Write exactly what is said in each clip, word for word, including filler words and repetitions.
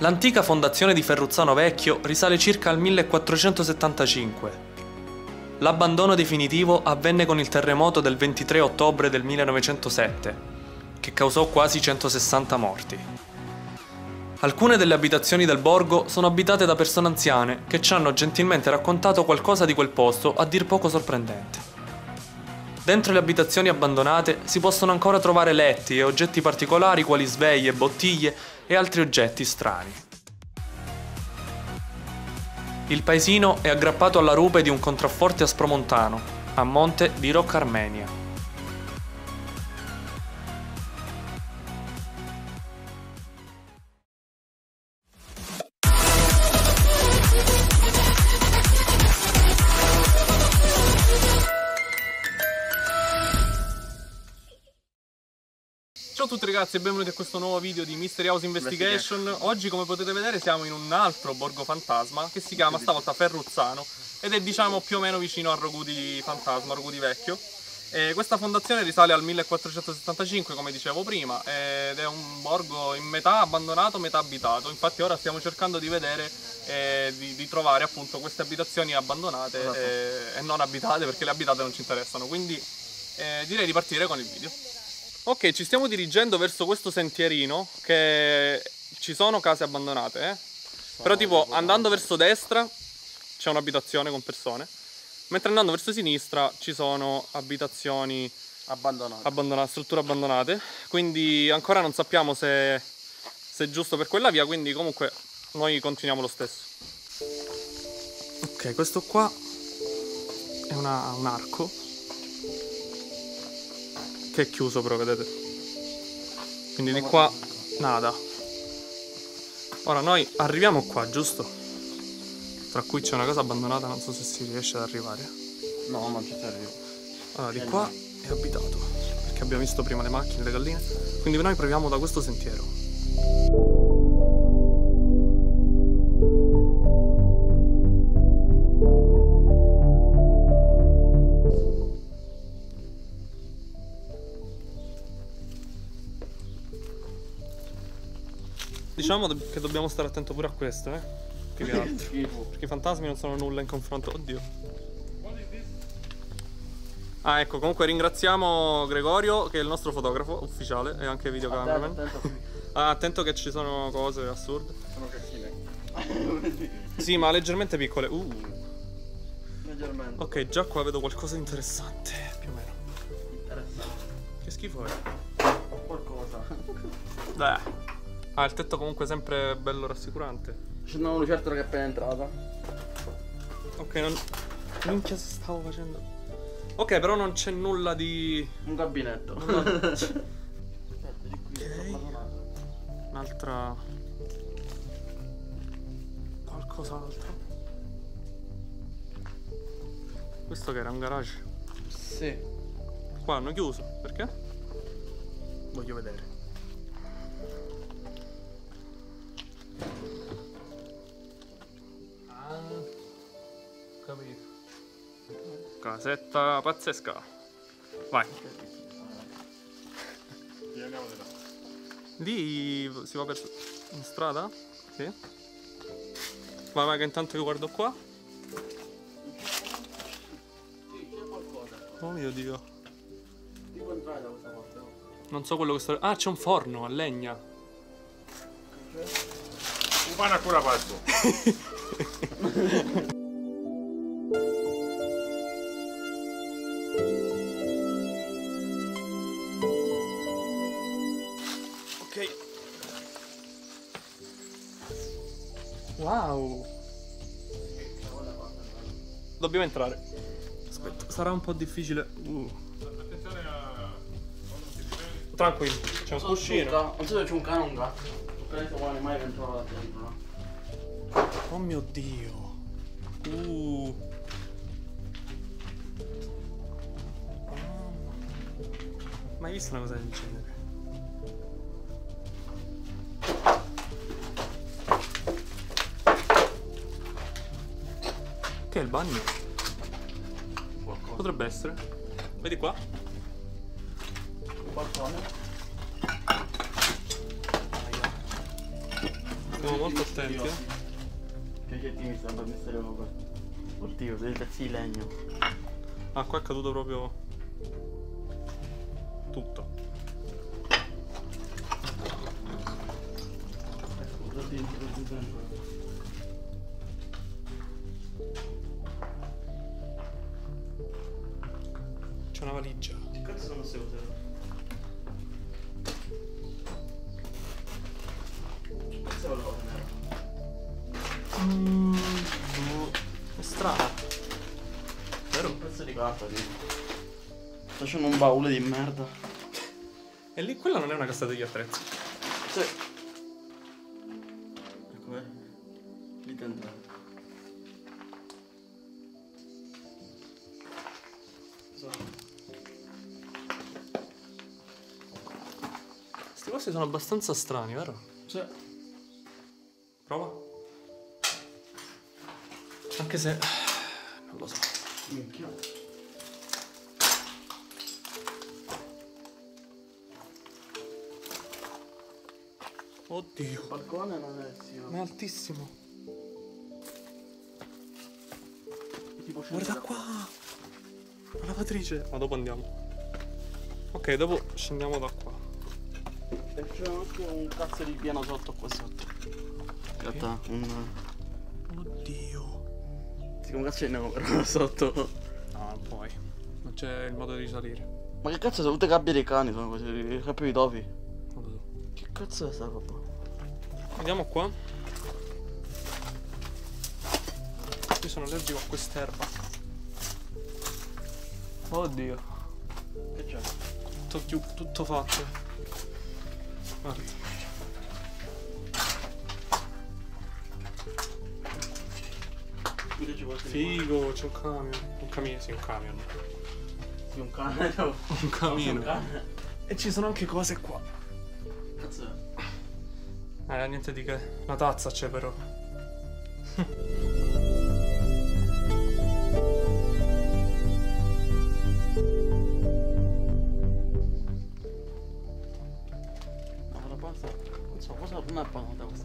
L'antica fondazione di Ferruzzano Vecchio risale circa al millequattrocentosettantacinque. L'abbandono definitivo avvenne con il terremoto del ventitré ottobre del millenovecentosette, che causò quasi centosessanta morti. Alcune delle abitazioni del borgo sono abitate da persone anziane che ci hanno gentilmente raccontato qualcosa di quel posto a dir poco sorprendente. Dentro le abitazioni abbandonate si possono ancora trovare letti e oggetti particolari quali sveglie, bottiglie e altri oggetti strani. Il paesino è aggrappato alla rupe di un contrafforte aspromontano, a monte di Rocca Armenia. Ciao a tutti ragazzi e benvenuti a questo nuovo video di Mystery House Investigation. Oggi, come potete vedere, siamo in un altro borgo fantasma che si chiama stavolta Ferruzzano ed è, diciamo, più o meno vicino a Rogudi Fantasma, Rogudi Vecchio. E questa fondazione risale al millequattrocentosettantacinque, come dicevo prima, ed è un borgo in metà abbandonato, metà abitato. Infatti ora stiamo cercando di vedere e di, di trovare appunto queste abitazioni abbandonate esatto. e, e non abitate, perché le abitate non ci interessano. Quindi eh, direi di partire con il video. Ok, ci stiamo dirigendo verso questo sentierino, che ci sono case abbandonate, eh? Però tipo andando verso destra c'è un'abitazione con persone, mentre andando verso sinistra ci sono abitazioni abbandonate, abbandonate strutture abbandonate, quindi ancora non sappiamo se, se è giusto per quella via, quindi comunque noi continuiamo lo stesso. Ok, questo qua è una, un arco che è chiuso, però vedete, quindi di qua nada. Ora noi arriviamo qua, giusto? Tra cui c'è una casa abbandonata, non so se si riesce ad arrivare. No, non ci si arriva. Allora di qua è abitato, perché abbiamo visto prima le macchine, le galline, quindi noi proviamo da questo sentiero. Diciamo che dobbiamo stare attento pure a questo, eh? Più che altro. Perché i fantasmi non sono nulla in confronto. Oddio. Ah, ecco, comunque ringraziamo Gregorio, che è il nostro fotografo ufficiale e anche videocameraman. Attento, ah, attento che ci sono cose assurde. Sono cacchine. Sì, ma leggermente piccole. Uh. Leggermente. Ok, già qua vedo qualcosa di interessante, più o meno. Interessante. Che schifo è? Qualcosa. Beh. Ah, il tetto comunque sempre bello rassicurante. C'è una lucertola che è appena entrata. Ok, non... minchia se stavo facendo. Ok, però non c'è nulla di... un gabinetto. Nulla... ok. Un'altra... qualcos'altro. Questo che era un garage? Sì. Qua hanno chiuso, perché? Voglio vedere. Capito. Casetta pazzesca. Vai. Lì si va per in strada? Sì. Vai, vai, che intanto io guardo qua. Sì, c'è qualcosa. Oh mio Dio. Tipo entrare da questa parte. Non so quello che sto... Ah, c'è un forno a legna. Un pane ancora fatto. Ok. Wow. Dobbiamo entrare. Aspetta, sarà un po' difficile. Uh. Attenzione a... Tranquillo, c'è un cuscino. Non so se c'è un cane o un gatto. Non un animale che entrava là dentro, no? Oh mio Dio. Uh. Mai visto una cosa del genere? Che è il bagno? Qualcosa. Potrebbe essere. Vedi qua? Un balcone. Stiamo molto attenti, eh. Che oggetti mi stanno per misterioso sportivo, dei pezzi di legno. Ah, qua è caduto proprio tutto. Ecco, dentro, dentro. C'è una valigia. Che cazzo sono queste cose? Che cazzo è quella cosa nera? Mm, boh, è strana. Era un pezzo di carta, tipo. Sto facendo un baule di merda. E lì quella non è una cassa degli attrezzi. Sì. Ecco, eh. Lì dentro. Questi posti sono abbastanza strani, vero? Sì. Prova. Anche se... non lo so. Minchia. Oddio. Il balcone non è sì. Ma è altissimo. Tipo Guarda qua. La lavatrice. Ma dopo andiamo. Ok, dopo scendiamo da qua. E c'è anche un cazzo di piano sotto qua sotto. Aspetta, un... Oddio. Sì, come cazzo ce n'è però sotto? No, non puoi. Non c'è il modo di salire. Ma che cazzo sono tutte gabbie dei cani, sono così, le gabbie dei topi? Non lo so. Che cazzo è sta roba? Andiamo qua. Io sono allergico a quest'erba. Oddio. Che c'è? Tutto, chiu- tutto fatto. Guarda. Qui ci può essere Figo, c'è un camion. Un camion, sì, un camion. sì, un cane, no? Un camino. Un cane. E ci sono anche cose qua. Cazzo è? Eh, niente di che. La tazza c'è però. No, la pasta. Non so, cosa non è panata questa?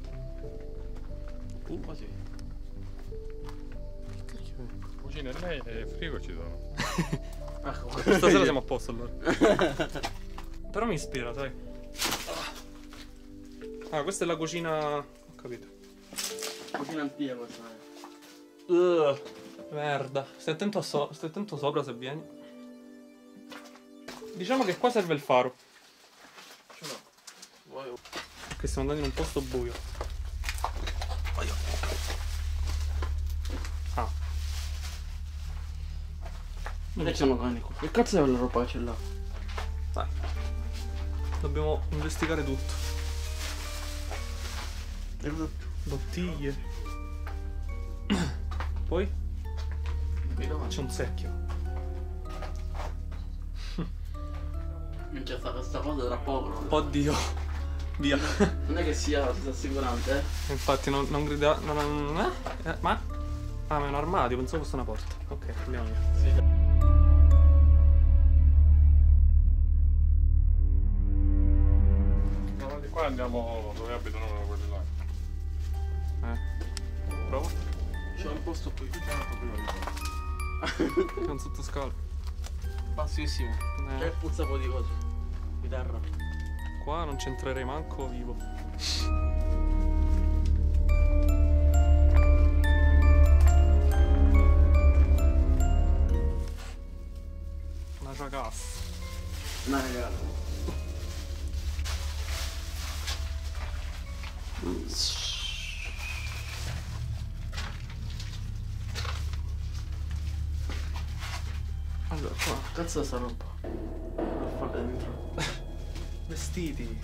Uh, quasi. Cucina e lei e frigo ci sono. Ecco, Stasera siamo a posto allora. Però mi ispira, sai. Ah, questa è la cucina. Ho capito. cucina antica questa è. Uh. Merda. Stai attento, a so- stai attento sopra se vieni. Diciamo che qua serve il faro. Ce l'ho. Vuoi? Che stiamo andando in un posto buio. Ah. Non ci sono cani qua. Che cazzo è quella roba che c'è là? Dai. Dobbiamo investigare tutto. E cosa? Bottiglie. Poi c'è un secchio. Minchia, sta questa cosa era povero. Oddio. Via. Non è che sia assicurante, eh? Infatti non, non grida. Non, non- eh? Eh, ma? Ah, ma è un armadio, pensavo fosse una porta. Ok, andiamo via. Sì. No, di qua andiamo dove abitano quelli là. Eh. Prova. C'è un posto qui. C'è un sottoscala. Bassissimo. Eh. Che puzza un po' di cose. Di terra. Qua non c'entrerei manco vivo. Una ragazza. No, ragazzi. Allora, qua. Cazzo è sta roba? Che fa dentro? Vestiti.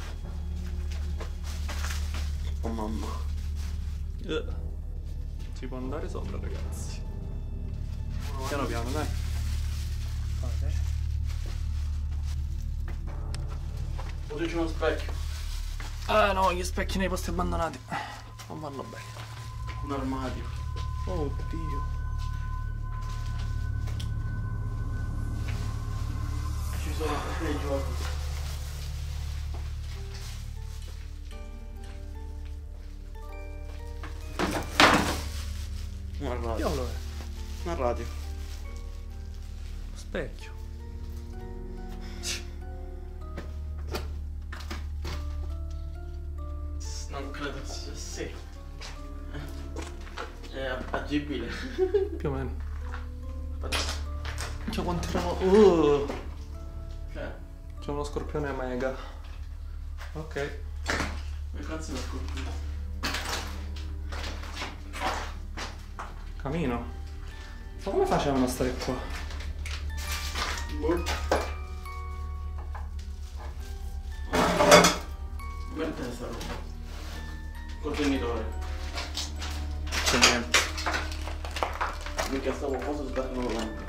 Oh mamma. Eh. Si può andare sopra, ragazzi. Piano piano, dai. Fate. Oddio, c'è uno specchio. Ah no, gli specchi nei posti abbandonati. Non vanno bene. Un armadio. Oddio. Ci sono dei giochi. Una radio. Diavolo è? Una radio. Specchio. Non credo sia sì. È agibile. Più o meno. Cioè quanti erano. Uh. Che? C'è uno scorpione mega. Ok. Che cazzo è la scorpione? Camino. Ma come facevano a stare qua? Boh. Guarda questa roba. Contenitore. C'è niente. Mica stavo cosa sbattendo la lampada.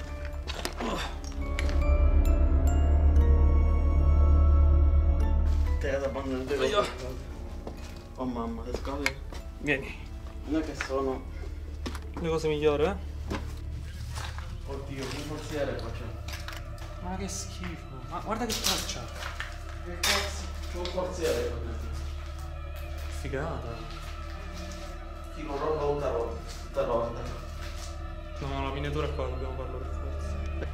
Te da bambino te Io. Oh mamma, le scale. Vieni. Non è che sono. Le cose migliori, eh? Oddio, che forziere qua c'è. Ma che schifo. Ma guarda che faccia. Che cazzo? C'è un forziere qua dentro. Figata. Tipo roba tutta roba. Tutta roba. No, la miniatura qua dobbiamo farlo per forza.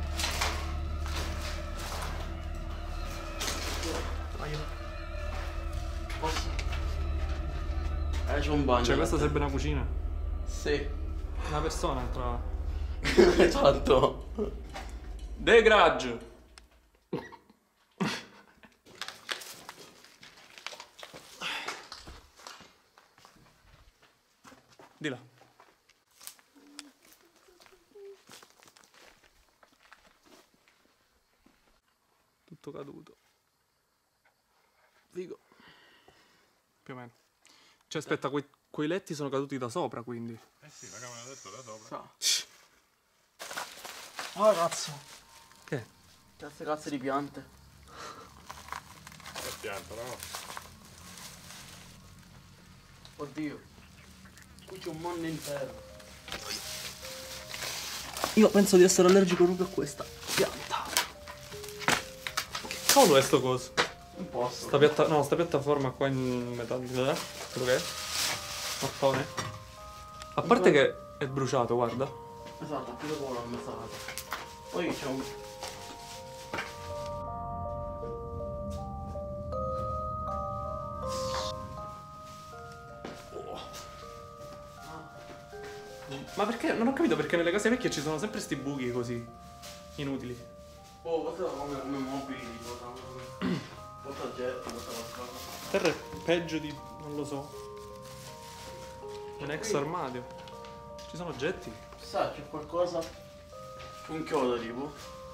Aia. Posso? Eh, c'è un bagno. Cioè questa sarebbe una cucina. Sì. Una persona entra. Esatto. The Garage. Di là. Tutto caduto. Figo. Più o meno. Cioè aspetta, quei, quei letti sono caduti da sopra, quindi. Eh sì, la camera da letto da sopra. Oh cazzo. Che? Cazzo cazzo di piante. Che pianta, no? Oddio. Qui c'è un mondo intero. Io penso di essere allergico proprio a questa pianta. Che cavolo è sto coso? Un posto. Sta piatta... No, sta piattaforma qua in metallo. Eh? Quello che è? Mattone. A parte che è bruciato, guarda. Esatto, più dopo l'ho ammazzato. Poi c'è un. Ma perché? Non ho capito perché nelle case vecchie ci sono sempre sti buchi così. Inutili. Oh, questo è come, come mobili, tipo, come portaoggetti, questa cosa. Terra è peggio di... non lo so. Un ex armadio. Ci sono oggetti. Sa, c'è qualcosa. Un chiodo tipo.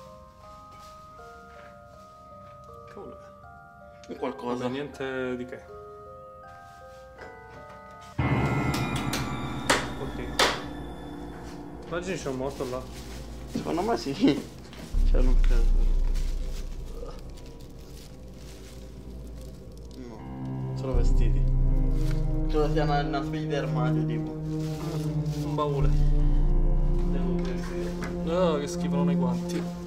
Cavolo. Un qualcosa. Vabbè, niente di che. Oddio. Immagini c'è un morto là. Secondo me sì. Cioè non credo. No. Sono vestiti. Credo sia una, una specie di armadio tipo. Un baule. Oh, che schifo, non hai guanti.